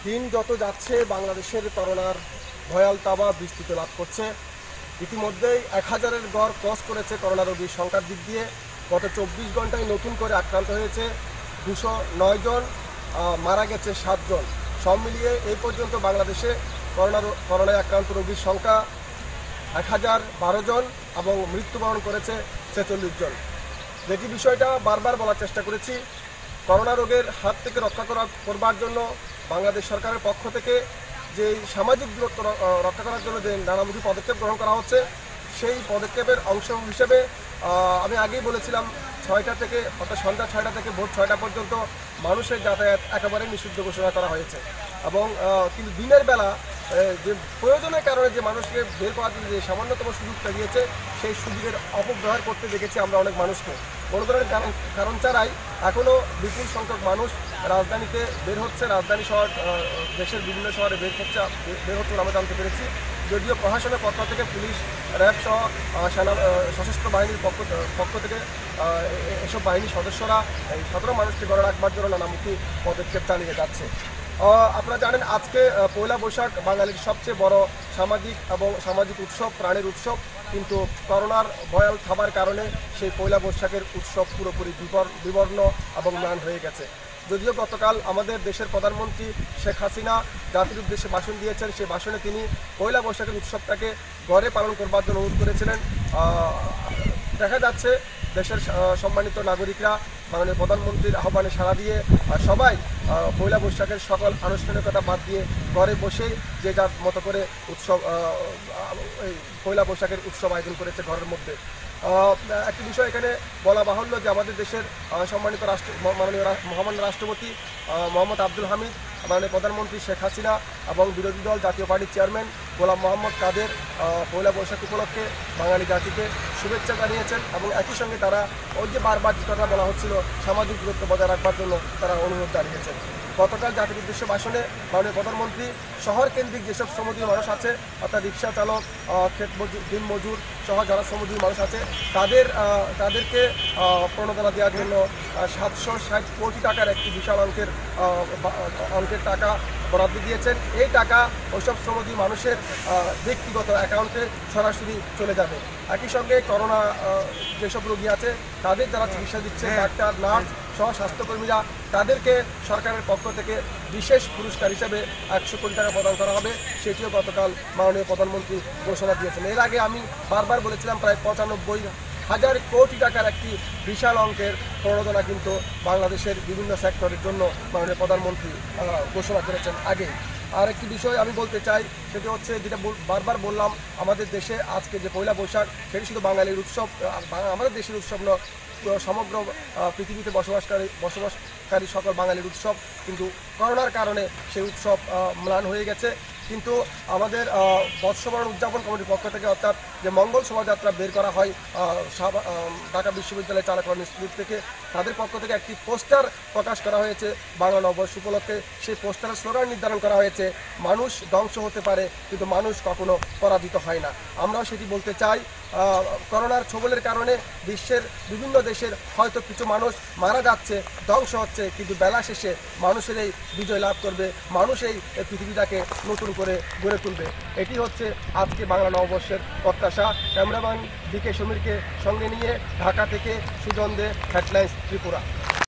দিন যত যাচ্ছে বাংলাদেশের করোনার ভয়াল তাবা বিস্তৃতি লাভ করছে। ইতিমধ্যেই 1000-এর গড় ক্রস করেছে করোনা রোগীর সংখ্যার দিক দিয়ে। গত 24 ঘন্টায় নতুন করে আক্রান্ত হয়েছে 209 জন, মারা গেছে 7 জন। সব মিলিয়ে এই পর্যন্ত বাংলাদেশে করোনায় আক্রান্ত রোগীর সংখ্যা 1012 জন এবং মৃত্যুবরণ করেছে 46 জন। যেটি বিষয়টা বারবার বলার চেষ্টা করেছি, করোনা রোগের হাত থেকে রক্ষা করবার জন্য বাংলাদেশ সরকারের পক্ষ থেকে যে সামাজিক দূরত্ব রক্ষা করার জন্য যে নানামুখী পদক্ষেপ গ্রহণ করা হচ্ছে, সেই পদক্ষেপের অংশ হিসেবে আমি আগেই বলেছিলাম 6টা থেকে অর্থাৎ সন্ধ্যা 6টা থেকে ভোর 6টা পর্যন্ত মানুষের যাতায়াত একেবারে নিষিদ্ধ ঘোষণা করা হয়েছে। এবং কিন্তু দিনের বেলা যে প্রয়োজনের কারণে যে মানুষকে বের করার জন্য যে সামান্যতম সুযোগটা দিয়েছে, সেই সুযোগের অপব্যবহার করতে দেখেছি আমরা অনেক মানুষকে। কোনো ধরনের কারণ ছাড়াই এখনও বিপুল সংখ্যক মানুষ রাজধানীতে বের হচ্ছে, রাজধানী শহর দেশের বিভিন্ন শহরে বের হচ্ছে বলে আমরা জানতে পেরেছি। যদিও প্রশাসনের পক্ষ থেকে পুলিশ, র্যাব সহ সশস্ত্র বাহিনীর পক্ষ থেকে এসব বাহিনীর সদস্যরা এই সাধারণ মানুষকে ঘরে রাখবার জন্য নানামুখী পদক্ষেপ চালিয়ে যাচ্ছে। আপনারা জানেন আজকে পয়লা বৈশাখ বাঙালির সবচেয়ে বড় সামাজিক উৎসব, প্রাণের উৎসব। কিন্তু করোনার ভয়াল থাবার কারণে সেই পয়লা বৈশাখের উৎসব পুরোপুরি বিবর্ণ এবং ম্লান হয়ে গেছে। যদিও গতকাল আমাদের দেশের প্রধানমন্ত্রী শেখ হাসিনা জাতির উদ্দেশ্যে ভাষণ দিয়েছেন, সেই ভাষণে তিনি পয়লা বৈশাখের উৎসবটাকে ঘরে পালন করবার জন্য অনুরোধ করেছিলেন। দেখা যাচ্ছে দেশের সম্মানিত নাগরিকরা মাননীয় প্রধানমন্ত্রীর আহ্বানে সাড়া দিয়ে সবাই পয়লা বৈশাখের সকল আনুষ্ঠানিকতা বাদ দিয়ে ঘরে বসেই যে যার মতো করে পয়লা বৈশাখের উৎসব আয়োজন করেছে ঘরের মধ্যে। একটি বিষয় এখানে বলা বাহুল্য যে আমাদের দেশের সম্মানিত মাননীয় মহামান্য রাষ্ট্রপতি মোহাম্মদ আব্দুল হামিদ, মাননীয় প্রধানমন্ত্রী শেখ হাসিনা এবং বিরোধী দল জাতীয় পার্টির চেয়ারম্যান গোলাম মোহাম্মদ কাদের পয়লা বৈশাখ উপলক্ষে বাঙালি জাতিকে শুভেচ্ছা জানিয়েছেন। এবং একই সঙ্গে তারা ওই যে বারবার যে কথা বলা হচ্ছিল সামাজিক দূরত্ব বজায় রাখবার জন্য তারা অনুরোধ জানিয়েছেন। গতকাল জাতির উদ্দেশ্যে ভাষণে মাননীয় প্রধানমন্ত্রী শহর কেন্দ্রিক যেসব শ্রমজীবী মানুষ আছে, অর্থাৎ রিক্সা চালক, দিন মজুর সহ যারা শ্রমজীবী মানুষ আছে, তাদেরকে প্রণোদনা দেওয়ার জন্য 760 কোটি টাকার একটি বিশাল অঙ্কের টাকা বরাদ্দ দিয়েছেন। এই টাকা ওইসব শ্রমজীবী মানুষের ব্যক্তিগত অ্যাকাউন্টে সরাসরি চলে যাবে। একই সঙ্গে করোনা যেসব রোগী আছে তাদের যারা চিকিৎসা দিচ্ছে, ডাক্তার, নার্স সহ স্বাস্থ্যকর্মীরা, তাদেরকে সরকারের পক্ষ থেকে বিশেষ পুরস্কার হিসেবে 100 কোটি টাকা প্রদান করা হবে। সেটিও গতকাল মাননীয় প্রধানমন্ত্রী ঘোষণা দিয়েছেন। এর আগে আমি বারবার বলেছিলাম প্রায় 95,000 কোটি টাকার একটি বিশাল অঙ্কের প্রণোদনা কিন্তু বাংলাদেশের বিভিন্ন সেক্টরের জন্য মাননীয় প্রধানমন্ত্রী ঘোষণা করেছেন আগে। আর একটি বিষয় আমি বলতে চাই, সেটি হচ্ছে যেটা বারবার বললাম, আমাদের দেশে আজকে যে পয়লা বৈশাখ সেটি শুধু বাঙালির উৎসব, আমাদের দেশের উৎসব নয়, সমগ্র পৃথিবীতে বসবাসকারী সকল বাঙালির উৎসব। কিন্তু করোনার কারণে সেই উৎসব ম্লান হয়ে গেছে। কিন্তু আমাদের বর্ষবরণ উদযাপন কমিটির পক্ষ থেকে, অর্থাৎ যে মঙ্গল শোভাযাত্রা বের করা হয় ঢাকা বিশ্ববিদ্যালয় চালকরা ইনস্টিটিউট থেকে, তাদের পক্ষ থেকে একটি পোস্টার প্রকাশ করা হয়েছে বাংলা নববর্ষ উপলক্ষে। সেই পোস্টারের স্লোগান নির্ধারণ করা হয়েছে, মানুষ ধ্বংস হতে পারে কিন্তু মানুষ কখনো পরাজিত হয় না। আমরাও সেটি বলতে চাই। করোনার ছোবলের কারণে বিশ্বের বিভিন্ন দেশের হয়তো কিছু মানুষ মারা যাচ্ছে, ধ্বংস হচ্ছে, কিন্তু বেলা শেষে মানুষের এই বিজয় লাভ করবে, মানুষ এই পৃথিবীটাকে নতুন করে গড়ে তুলবে। এটি হচ্ছে আজকে বাংলা নববর্ষের প্রত্যাশা। ক্যামেরাম্যান DK সমীরকে সঙ্গে নিয়ে ঢাকা থেকে সুজন দে, হেডলাইন্স ত্রিপুরা।